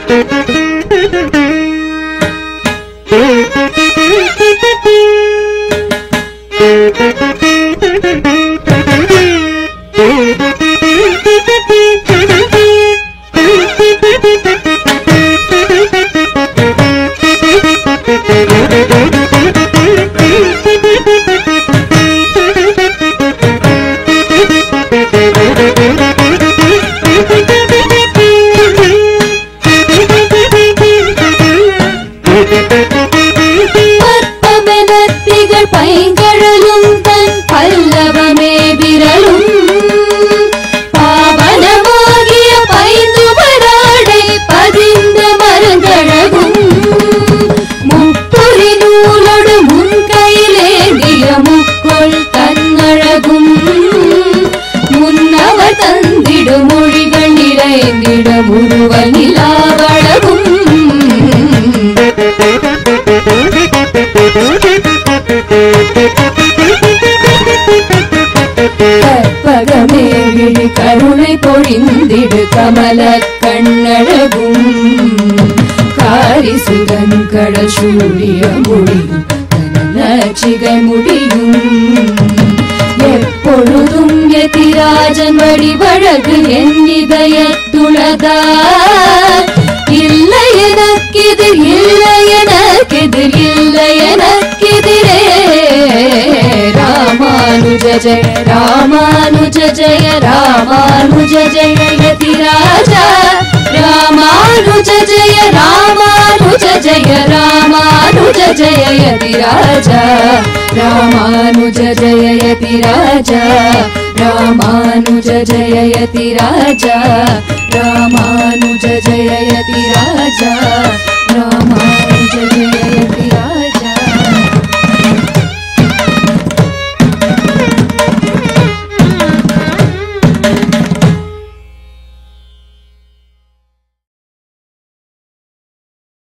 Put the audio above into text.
கருணை பொழிந்திடு கமல கண்ணழகும் காரிசுதன் கடல் சூரிய முடியும் நச்சிகை முடியும் எப்பொழுதும் எதிராஜன் வடிவழகு என் இதயத்துளதா இல்லை எனக்கெதிர் இல்லை எனக்கெதிர் இல்லை எனக்கெதிரே ராமானுஜ ஜெய ராமானுஜ ஜெய ராமானுஜ ஜெய யதிராஜா ராமானுஜ ஜெய ராமானுஜ ஜெய ராமானுஜ ஜெய யதிராஜா ராமானுஜ ஜெய யதிராஜா ராமானுஜ ஜெய யதிராஜா ராமானுஜ ஜெய யதிராஜா